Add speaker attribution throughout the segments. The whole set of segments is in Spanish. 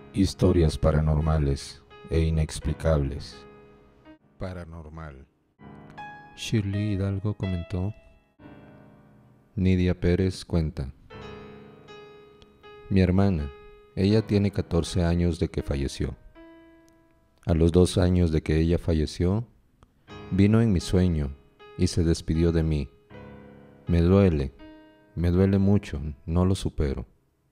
Speaker 1: Historias paranormales e inexplicables. Paranormal. Shirley Hidalgo comentó. Nidia Pérez cuenta. Mi hermana, ella tiene 14 años de que falleció. A los 2 años de que ella falleció, vino en mi sueño y se despidió de mí. Me duele mucho, no lo supero.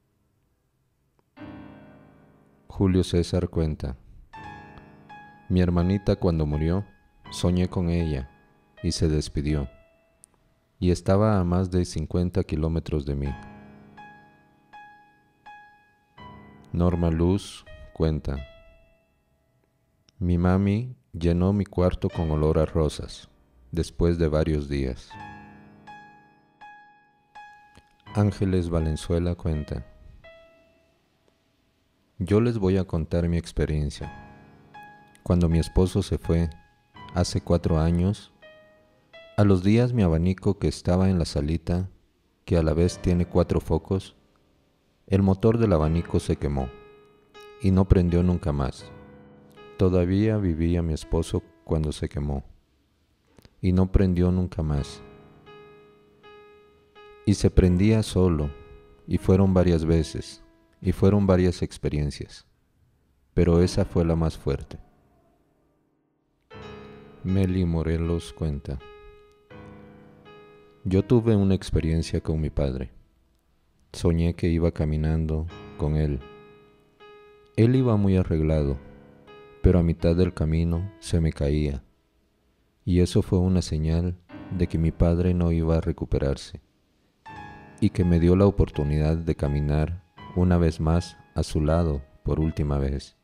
Speaker 1: Julio César cuenta. Mi hermanita cuando murió, soñé con ella y se despidió, y estaba a más de 50 kilómetros de mí. Norma Luz cuenta. Mi mami llenó mi cuarto con olor a rosas, después de varios días. Ángeles Valenzuela cuenta. Yo les voy a contar mi experiencia. Cuando mi esposo se fue, hace 4 años, a los días mi abanico que estaba en la salita, que a la vez tiene 4 focos, el motor del abanico se quemó y no prendió nunca más. Todavía vivía mi esposo cuando se quemó y no prendió nunca más. Y se prendía solo, y fueron varias veces, y fueron varias experiencias, pero esa fue la más fuerte. Meli Morelos cuenta. Yo tuve una experiencia con mi padre. Soñé que iba caminando con él. Él iba muy arreglado, pero a mitad del camino se me caía, y eso fue una señal de que mi padre no iba a recuperarse, y que me dio la oportunidad de caminar una vez más a su lado por última vez.